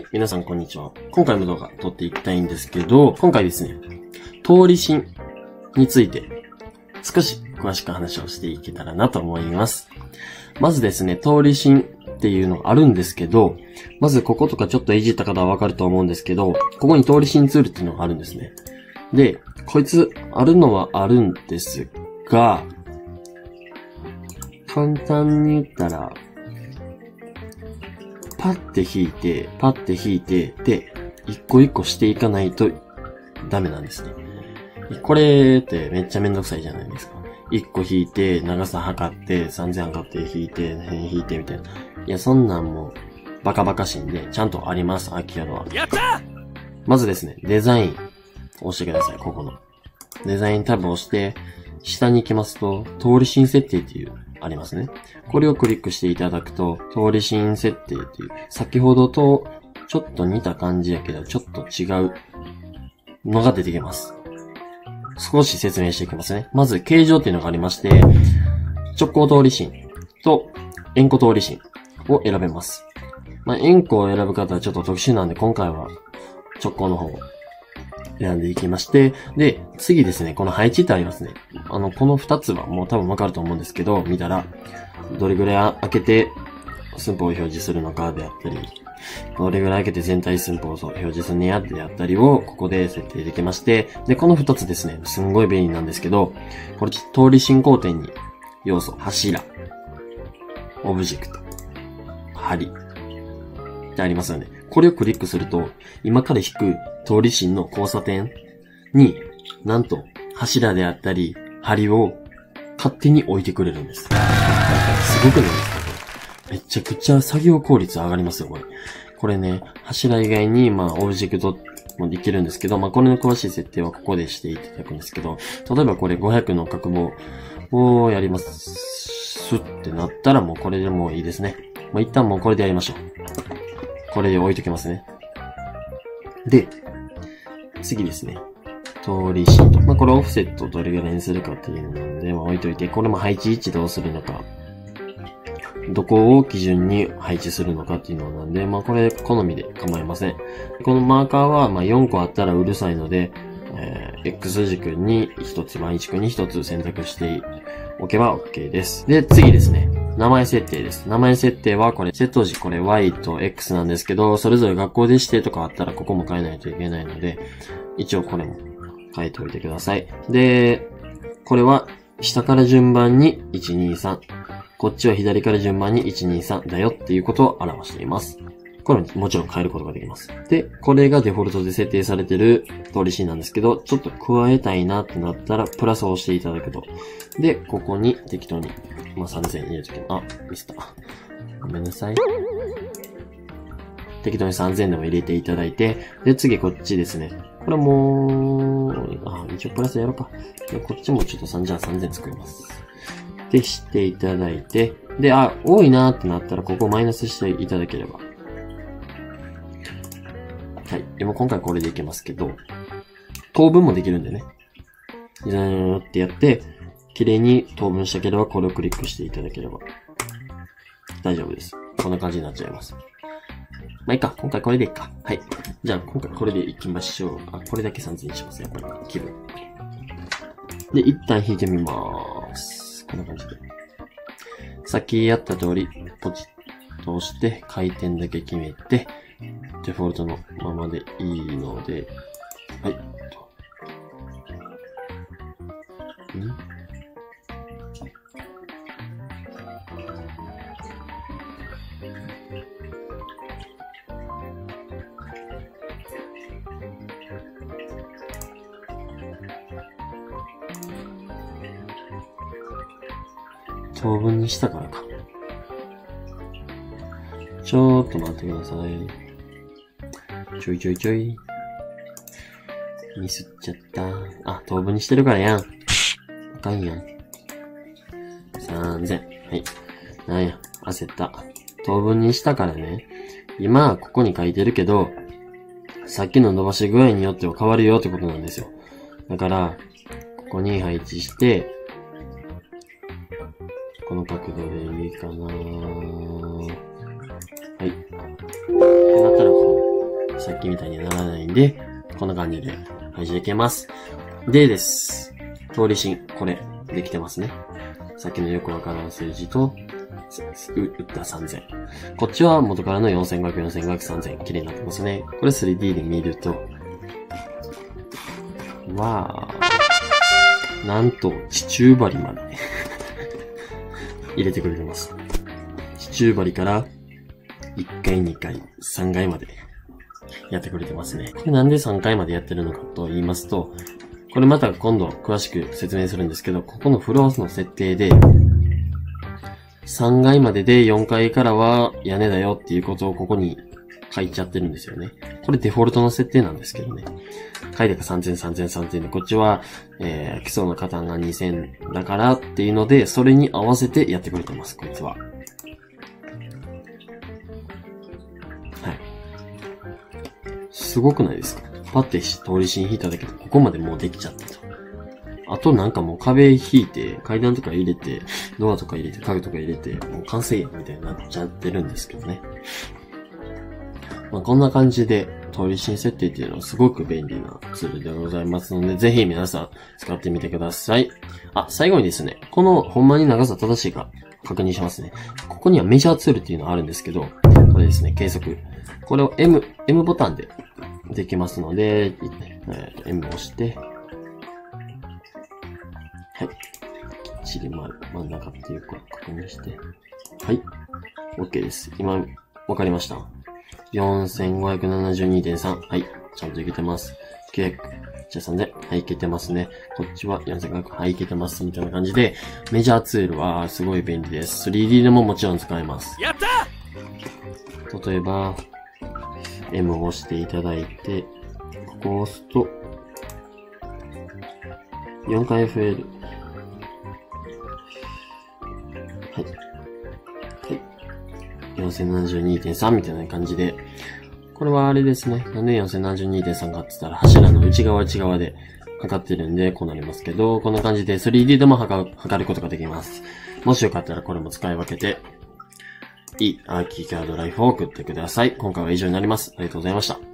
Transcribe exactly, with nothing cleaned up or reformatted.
皆さんこんにちは。今回も動画撮っていきたいんですけど、今回ですね、通り芯について少し詳しく話をしていけたらなと思います。まずですね、通り芯っていうのがあるんですけど、まずこことかちょっといじった方はわかると思うんですけど、ここに通り芯ツールっていうのがあるんですね。で、こいつあるのはあるんですが、簡単に言ったら、パッて引いて、パッて引いて、で、一個一個していかないとダメなんですね。これってめっちゃめんどくさいじゃないですか。一個引いて、長さ測って、さんぜん測って引いて、引いてみたいな。いや、そんなんもう、バカバカしいんで、ちゃんとあります、アキアドは。やったまずですね、デザイン、押してください、ここの。デザインタブを押して、下に行きますと、通り芯設定っていう、ありますね。これをクリックしていただくと、通り芯設定っていう、先ほどとちょっと似た感じやけど、ちょっと違うのが出てきます。少し説明していきますね。まず、形状っていうのがありまして、直行通り芯と円弧通り芯を選べます。まあ、円弧を選ぶ方はちょっと特殊なんで、今回は直行の方を選んでいきまして、で、次ですね、この配置ってありますね。あの、この二つはもう多分わかると思うんですけど、見たら、どれぐらい開けて寸法を表示するのかであったり、どれぐらい開けて全体寸法を表示するねやであったりを、ここで設定できまして、で、この二つですね、すんごい便利なんですけど、これ、通り進行点に、要素、柱、オブジェクト、針、ってありますよね。これをクリックすると、今から引く通り芯の交差点に、なんと柱であったり、針を勝手に置いてくれるんです。すごくないですかこれ。めちゃくちゃ作業効率上がりますよ、これ。これね、柱以外に、まあ、オブジェクトもできるんですけど、まあ、これの詳しい設定はここでしていただくんですけど、例えばこれごひゃくの角棒をやりますってなったら、もうこれでもういいですね。まあ、一旦もうこれでやりましょう。これで置いときますね。で、次ですね。通り芯と。まあ、これオフセットをどれぐらいにするかっていうのなんで、まあ、置いといて、これも配置位置どうするのか、どこを基準に配置するのかっていうのなんで、まあ、これ好みで構いません。このマーカーは、まあ、よんこあったらうるさいので、えー、X 軸にひとつ、Y 軸にひとつ選択しておけば OK です。で、次ですね。名前設定です。名前設定はこれ、設定時これ Y と X なんですけど、それぞれ学校で指定とかあったらここも変えないといけないので、一応これも変えておいてください。で、これは下から順番にいちにさん。こっちは左から順番にいちにさんだよっていうことを表しています。これももちろん変えることができます。で、これがデフォルトで設定されている通り芯なんですけど、ちょっと加えたいなってなったら、プラスを押していただくと。で、ここに適当に、まあ、さんぜん入れときます。あ、ミスった。ごめんなさい。適当にさんぜんでも入れていただいて、で、次こっちですね。これもう、あ、一応プラスやろうか。で、こっちもちょっとさん、じゃあさんぜん作ります。で、していただいて、で、あ、多いなーってなったら、ここをマイナスしていただければ。はい。でも今回これでいけますけど、等分もできるんでね。ザーってやって、綺麗に等分したければ、これをクリックしていただければ、大丈夫です。こんな感じになっちゃいます。まあいいか。今回これでいいか。はい。じゃあ今回これでいきましょう。あ、これだけさんぜんにします。やっぱり気分。で、一旦引いてみまーす。こんな感じで。さっきやった通り、ポチッと押して、回転だけ決めて、デフォルトのままでいいので、はい。ん等分にしたからか。ちょーっと待ってください。ちょいちょいちょい。ミスっちゃった。あ、等分にしてるからやん。あかんやん。さんぜん。はい。なんや、焦った。等分にしたからね。今、ここに書いてるけど、さっきの伸ばし具合によっては変わるよってことなんですよ。だから、ここに配置して、この角度でいいかな。はい。ってなったらこさっきみたいにならないんで、こんな感じで配置できます。でです。通り芯、これ、できてますね。さっきのよくわからん数字と、打ったさんぜん。こっちは元からのよんせんごひゃく、よんせんごひゃく、さんぜん。綺麗になってますね。これ スリーディー で見ると、わー。なんと、地中針まで入れてくれてます。地中針から、いっかい、にかい、さんかいまでやってくれてますね。これなんでさんかいまでやってるのかと言いますと、これまた今度詳しく説明するんですけど、ここのフロアの設定で、さんがいまででよんかいからは屋根だよっていうことをここに書いちゃってるんですよね。これデフォルトの設定なんですけどね。書いてかさんぜん、さんぜん、さんぜんで、こっちは、えー、基礎の加担がにせんだからっていうので、それに合わせてやってくれてます、こいつは。はい。すごくないですか？パッて通り芯引いただけで、ここまでもうできちゃったと。あとなんかもう壁引いて、階段とか入れて、ドアとか入れて、家具とか入れて、もう完成やみたいになっちゃってるんですけどね。まあこんな感じで、通り芯設定っていうのはすごく便利なツールでございますので、ぜひ皆さん使ってみてください。あ、最後にですね、このほんまに長さ正しいか確認しますね。ここにはメジャーツールっていうのがあるんですけど、これですね、計測。これを M、M ボタンでできますので、えー、M を押して、はい。きっちり真ん中っていうか確認して。はい。OK です。今、わかりました。よんせんごひゃくななじゅうにてんさん。はい。ちゃんといけてます。きゅうひゃく。じゃあさんぜん。はい、いけてますね。こっちはよんせんごひゃく。はい、いけてます。みたいな感じで、メジャーツールはすごい便利です。スリーディー でももちろん使えます。やった!例えば、M を押していただいて、ここを押すと、よんかい増える。はい。はい。よんせんななじゅうにてんさん みたいな感じで、これはあれですね。なんで よんせんななじゅうにてんさん かって言ったら柱の内側内側で測ってるんで、こうなりますけど、こんな感じで スリーディー でも測る、測ることができます。もしよかったらこれも使い分けて、いいアーキーカードライフを送ってください。今回は以上になります。ありがとうございました。